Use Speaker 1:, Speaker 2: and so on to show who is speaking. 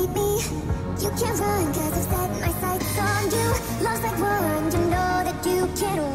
Speaker 1: escape me. You can't run, cause I've set my sights on you. Love's like one, you know that you can't